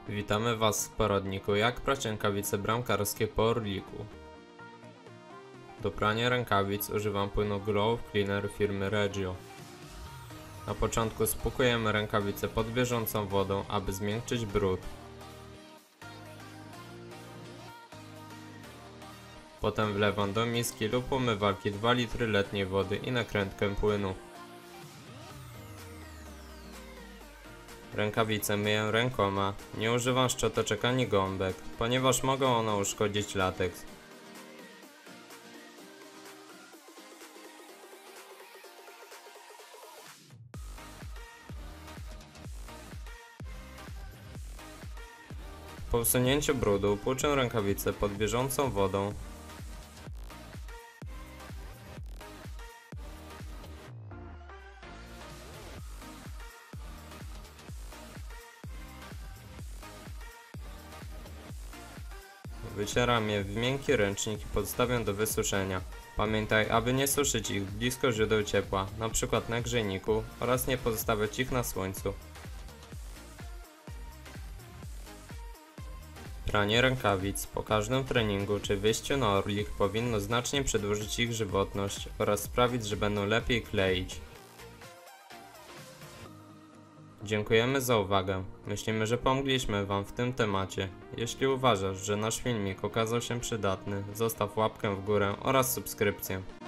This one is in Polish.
Witamy Was w poradniku jak prać rękawice bramkarskie po Orliku. Do prania rękawic używam płynu Glove Cleaner firmy Regio. Na początku spłukujemy rękawice pod bieżącą wodą, aby zmiękczyć brud. Potem wlewam do miski lub umywalki 2 litry letniej wody i nakrętkę płynu. Rękawice myję rękoma, nie używam szczoteczek ani gąbek, ponieważ mogą one uszkodzić lateks. Po usunięciu brudu płuczę rękawice pod bieżącą wodą. Wycieram je w miękki ręcznik i podstawię do wysuszenia. Pamiętaj, aby nie suszyć ich blisko źródeł ciepła, np. na grzejniku, oraz nie pozostawiać ich na słońcu. Pranie rękawic po każdym treningu czy wyjściu na Orlik powinno znacznie przedłużyć ich żywotność oraz sprawić, że będą lepiej kleić. Dziękujemy za uwagę. Myślimy, że pomogliśmy Wam w tym temacie. Jeśli uważasz, że nasz filmik okazał się przydatny, zostaw łapkę w górę oraz subskrypcję.